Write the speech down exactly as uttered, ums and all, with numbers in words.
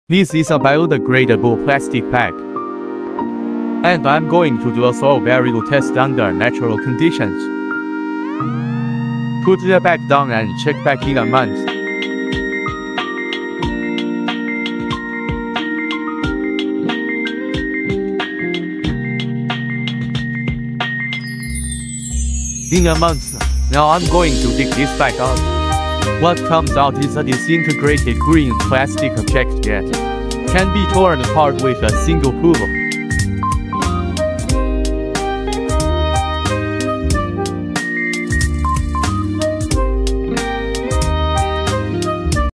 This is a biodegradable plastic bag. And I'm going to do a soil burial test under natural conditions. Put the bag down and check back in a month. In a month, now I'm going to dig this bag out. What comes out is a disintegrated green plastic object that can be torn apart with a single pull.